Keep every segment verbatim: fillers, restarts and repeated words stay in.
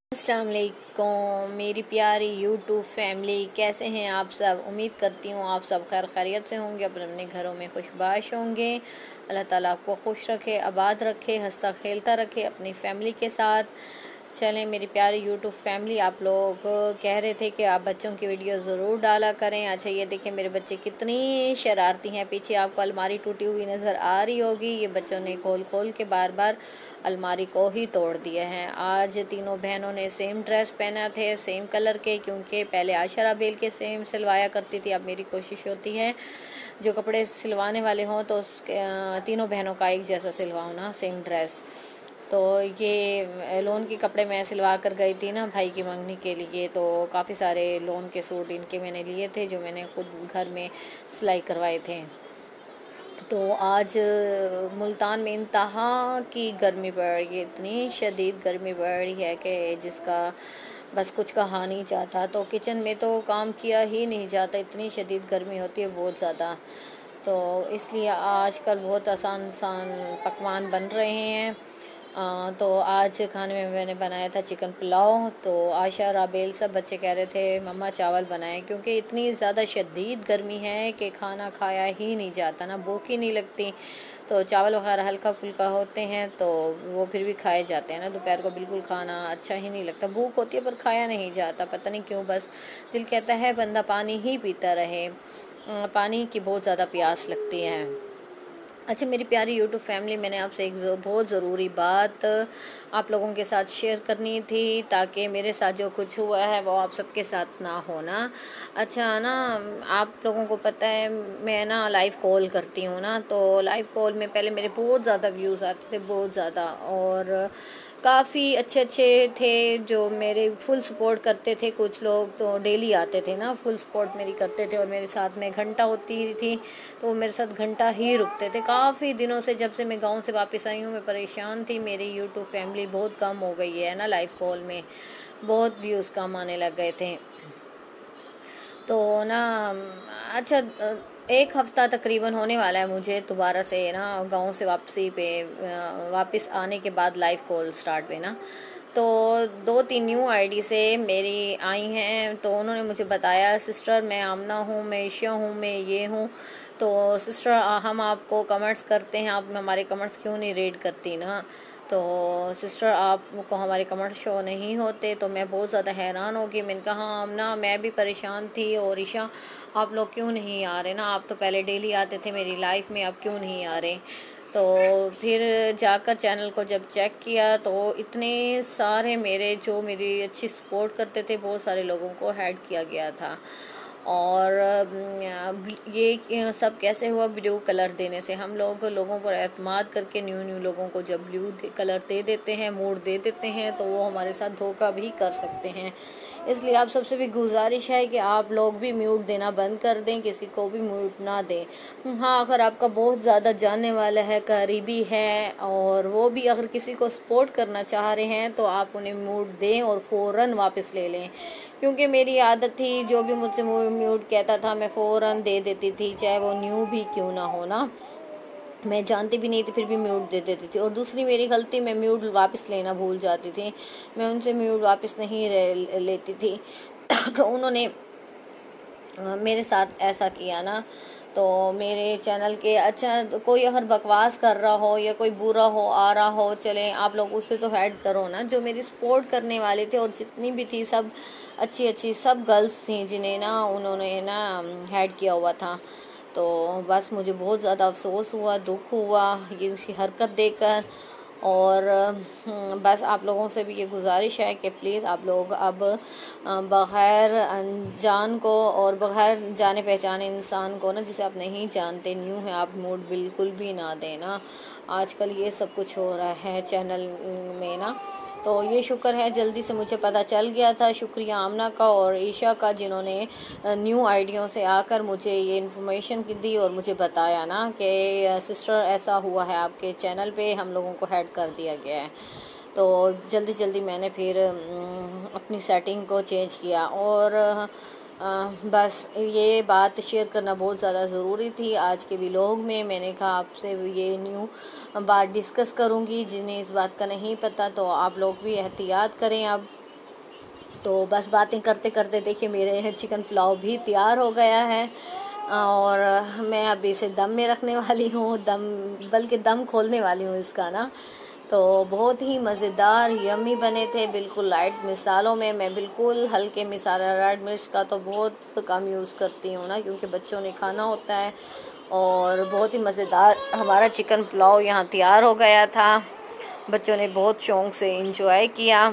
अस्सलाम वालेकुम मेरी प्यारी यूट्यूब फैमिली, कैसे हैं आप सब। उम्मीद करती हूँ आप सब खैर खैरियत से होंगे, अपने अपने घरों में खुशबाश होंगे। अल्लाह ताला आपको खुश रखे, आबाद रखे, हंसता खेलता रखे अपनी फैमिली के साथ। चलें मेरी प्यारी यूट्यूब फैमिली, आप लोग कह रहे थे कि आप बच्चों की वीडियो ज़रूर डाला करें। अच्छा ये देखें मेरे बच्चे कितनी शरारती हैं। पीछे आपको अलमारी टूटी हुई नज़र आ रही होगी। ये बच्चों ने खोल खोल के बार बार अलमारी को ही तोड़ दिया है। आज तीनों बहनों ने सेम ड्रेस पहना थे, सेम कलर के, क्योंकि पहले आशा राबेल के सेम सिलवाया करती थी। अब मेरी कोशिश होती है जो कपड़े सिलवाने वाले हों तो उसके तीनों बहनों का एक जैसा सिलवाऊँ ना, सेम ड्रेस। तो ये लोन के कपड़े मैं सिलवा कर गई थी ना भाई की मंगनी के लिए, तो काफ़ी सारे लोन के सूट इनके मैंने लिए थे जो मैंने खुद घर में सिलाई करवाए थे। तो आज मुल्तान में इंतहा की गर्मी बढ़ रही है, इतनी शदीद गर्मी बढ़ रही है कि जिसका बस कुछ कहा नहीं जाता। तो किचन में तो काम किया ही नहीं जाता, इतनी शदीद गर्मी होती है बहुत ज़्यादा। तो इसलिए आजकल बहुत आसान आसान पकवान बन रहे हैं। आ, तो आज खाने में मैंने बनाया था चिकन पुलाव। तो आशा राबेल सब बच्चे कह रहे थे मम्मा चावल बनाएं, क्योंकि इतनी ज़्यादा शदीद गर्मी है कि खाना खाया ही नहीं जाता ना, भूख ही नहीं लगती। तो चावल वगैरह हल्का फुल्का होते हैं तो वो फिर भी खाए जाते हैं ना। दोपहर को बिल्कुल खाना अच्छा ही नहीं लगता, भूख होती है पर खाया नहीं जाता, पता नहीं क्यों। बस दिल कहता है बंदा पानी ही पीता रहे, पानी की बहुत ज़्यादा प्यास लगती है। अच्छा मेरी प्यारी यूट्यूब फैमिली, मैंने आपसे एक बहुत ज़रूरी बात आप लोगों के साथ शेयर करनी थी, ताकि मेरे साथ जो कुछ हुआ है वो आप सबके साथ ना हो ना। अच्छा ना, आप लोगों को पता है मैं ना लाइव कॉल करती हूँ ना, तो लाइव कॉल में पहले मेरे बहुत ज़्यादा व्यूज़ आते थे, बहुत ज़्यादा, और काफ़ी अच्छे अच्छे थे जो मेरे फुल सपोर्ट करते थे। कुछ लोग तो डेली आते थे ना, फुल सपोर्ट मेरी करते थे, और मेरे साथ में घंटा होती थी तो वो मेरे साथ घंटा ही रुकते थे। काफ़ी दिनों से, जब से मैं गांव से वापस आई हूँ, मैं परेशान थी। मेरी यूट्यूब फैमिली बहुत कम हो गई है ना, लाइव कॉल में बहुत व्यूज़ कम आने लग गए थे। तो ना अच्छा, एक हफ़्ता तकरीबन होने वाला है मुझे दोबारा से ना गांव से वापसी पे वापस आने के बाद लाइव कॉल स्टार्ट पे ना। तो दो तीन न्यू आईडी से मेरी आई हैं, तो उन्होंने मुझे बताया सिस्टर मैं आमना हूँ, मैं ईशा हूँ, मैं ये हूँ। तो सिस्टर हम आपको कमेंट्स करते हैं, आप हमारे कमेंट्स क्यों नहीं रीड करती ना। तो सिस्टर आपको हमारे कमेंट्स शो नहीं होते। तो मैं बहुत ज़्यादा हैरान हो गई। मैंने कहा हाँ आमना मैं भी परेशान थी, और ईशा आप लोग क्यों नहीं आ रहे ना, आप तो पहले डेली आते थे मेरी लाइफ में, आप क्यों नहीं आ रहे। तो फिर जाकर चैनल को जब चेक किया तो इतने सारे मेरे जो मेरी अच्छी सपोर्ट करते थे बहुत सारे लोगों को ऐड किया गया था। और ये सब कैसे हुआ, ब्लू कलर देने से। हम लोग लोगों पर एतमाद करके न्यू न्यू लोगों को जब ब्लू कलर दे देते हैं, मूड दे देते हैं, तो वो हमारे साथ धोखा भी कर सकते हैं। इसलिए आप सबसे भी गुजारिश है कि आप लोग भी म्यूट देना बंद कर दें, किसी को भी म्यूट ना दें। हाँ अगर आपका बहुत ज़्यादा जानने वाला है, करीबी है, और वो भी अगर किसी को सपोर्ट करना चाह रहे हैं तो आप उन्हें म्यूट दें और फ़ौरन वापस ले लें। क्योंकि मेरी आदत थी, जो भी मुझसे म्यूट कहता था मैं फ़ौरन दे देती थी, चाहे वो न्यू भी क्यों ना हो ना। मैं जानती भी नहीं थी फिर भी म्यूट दे देती थी। और दूसरी मेरी गलती, मैं म्यूट वापस लेना भूल जाती थी, मैं उनसे म्यूट वापस नहीं लेती थी। तो उन्होंने मेरे साथ ऐसा किया ना। तो मेरे चैनल के अच्छा कोई अगर बकवास कर रहा हो या कोई बुरा हो आ रहा हो, चलें आप लोग उससे तो हेड करो ना। जो मेरी सपोर्ट करने वाले थे और जितनी भी थी सब अच्छी अच्छी सब गर्ल्स थी जिन्हें ना उन्होंने ना हेड किया हुआ था। तो बस मुझे बहुत ज़्यादा अफसोस हुआ, दुख हुआ ये उसकी हरकत देखकर। और बस आप लोगों से भी ये गुजारिश है कि प्लीज़ आप लोग अब बग़ैर अनजान को और बग़ैर जाने पहचाने इंसान को ना, जिसे आप नहीं जानते, न्यू है, आप मूड बिल्कुल भी ना देना। आजकल ये सब कुछ हो रहा है चैनल में ना। तो ये शुक्र है जल्दी से मुझे पता चल गया था। शुक्रिया आमना का और ईशा का जिन्होंने न्यू आइडियों से आकर मुझे ये इन्फॉर्मेशन दी और मुझे बताया ना कि सिस्टर ऐसा हुआ है, आपके चैनल पे हम लोगों को हेड कर दिया गया है। तो जल्दी जल्दी मैंने फिर अपनी सेटिंग को चेंज किया। और आ, बस ये बात शेयर करना बहुत ज़्यादा ज़रूरी थी आज के व्लॉग में। मैंने कहा आपसे ये न्यू बात डिस्कस करूँगी, जिन्हें इस बात का नहीं पता तो आप लोग भी एहतियात करें अब। तो बस बातें करते करते देखिए मेरे चिकन पुलाव भी तैयार हो गया है और मैं अभी इसे दम में रखने वाली हूँ, दम बल्कि दम खोलने वाली हूँ इसका ना। तो बहुत ही मज़ेदार यम्मी बने थे, बिल्कुल लाइट मिसालों में। मैं बिल्कुल हल्के मिसाला, रेड मिर्च का तो बहुत कम यूज़ करती हूँ ना, क्योंकि बच्चों ने खाना होता है। और बहुत ही मज़ेदार हमारा चिकन पुलाव यहाँ तैयार हो गया था। बच्चों ने बहुत शौक़ से इंजॉय किया।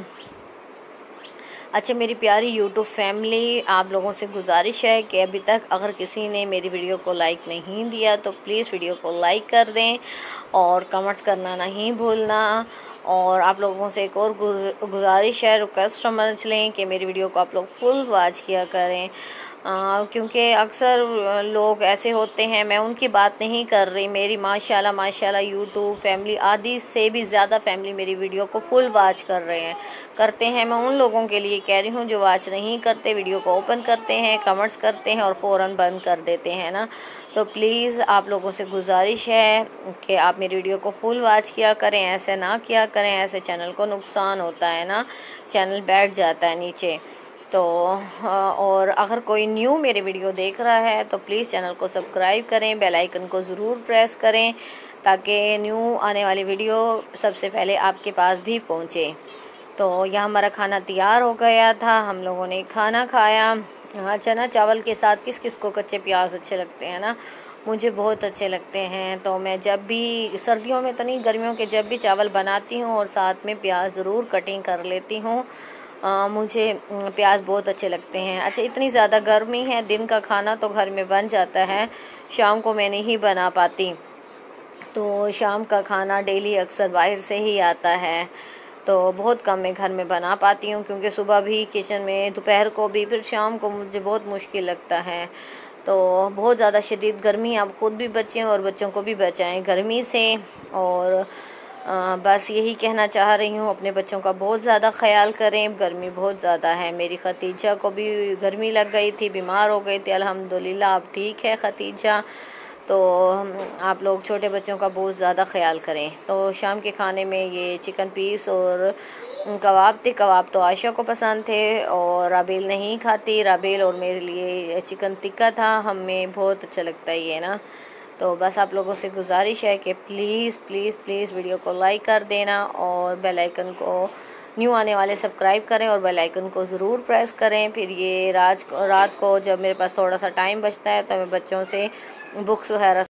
अच्छा मेरी प्यारी यूट्यूब फैमिली, आप लोगों से गुजारिश है कि अभी तक अगर किसी ने मेरी वीडियो को लाइक नहीं दिया तो प्लीज़ वीडियो को लाइक कर दें और कमेंट्स करना नहीं भूलना। और आप लोगों से एक और गुजारिश है, रिक्वेस्ट समझ लें कि मेरी वीडियो को आप लोग फुल वॉच किया करें, आ, क्योंकि अक्सर लोग ऐसे होते हैं, मैं उनकी बात नहीं कर रही, मेरी माशाल्लाह माशाल्लाह यूट्यूब फैमिली आधी से भी ज़्यादा फैमिली मेरी वीडियो को फुल वॉच कर रहे हैं करते हैं। मैं उन लोगों के लिए कह रही हूँ जो वॉच नहीं करते, वीडियो को ओपन करते हैं, कमेंट्स करते हैं और फ़ौरन बंद कर देते हैं ना। तो प्लीज़ आप लोगों से गुजारिश है कि आप मेरी वीडियो को फुल वॉच किया करें, ऐसे ना किया करें, ऐसे चैनल को नुकसान होता है ना, चैनल बैठ जाता है नीचे। तो और अगर कोई न्यू मेरे वीडियो देख रहा है तो प्लीज़ चैनल को सब्सक्राइब करें, बेल आइकन को ज़रूर प्रेस करें ताकि न्यू आने वाली वीडियो सबसे पहले आपके पास भी पहुँचे। तो यह हमारा खाना तैयार हो गया था, हम लोगों ने खाना खाया। हाँ, चना चावल के साथ किस किस को कच्चे प्याज अच्छे लगते हैं ना, मुझे बहुत अच्छे लगते हैं। तो मैं जब भी सर्दियों में तो नहीं, गर्मियों के जब भी चावल बनाती हूँ और साथ में प्याज ज़रूर कटिंग कर लेती हूँ। आ, मुझे प्याज बहुत अच्छे लगते हैं। अच्छा इतनी ज़्यादा गर्मी है, दिन का खाना तो घर में बन जाता है, शाम को मैं नहीं बना पाती, तो शाम का खाना डेली अक्सर बाहर से ही आता है। तो बहुत कम मैं घर में बना पाती हूँ, क्योंकि सुबह भी किचन में, दोपहर को भी, फिर शाम को मुझे बहुत मुश्किल लगता है। तो बहुत ज़्यादा शदीद गर्मी, आप ख़ुद भी बचें और बच्चों को भी बचाएं गर्मी से। और आ, बस यही कहना चाह रही हूँ, अपने बच्चों का बहुत ज़्यादा ख्याल करें, गर्मी बहुत ज़्यादा है। मेरी खतीजा को भी गर्मी लग गई थी, बीमार हो गई थी, अल्हम्दुलिल्लाह अब ठीक है खतीजा। तो आप लोग छोटे बच्चों का बहुत ज़्यादा ख्याल करें। तो शाम के खाने में ये चिकन पीस और कबाब थे। कबाब तो आयशा को पसंद थे और राबेल नहीं खाती, राबेल और मेरे लिए चिकन टिक्का था, हमें बहुत अच्छा लगता है ये ना। तो बस आप लोगों से गुजारिश है कि प्लीज़ प्लीज़ प्लीज़ वीडियो को लाइक कर देना और बेल आइकन को, न्यू आने वाले सब्सक्राइब करें और बेल आइकन को ज़रूर प्रेस करें। फिर ये रात रात को जब मेरे पास थोड़ा सा टाइम बचता है तो मैं बच्चों से बुक्स वगैरह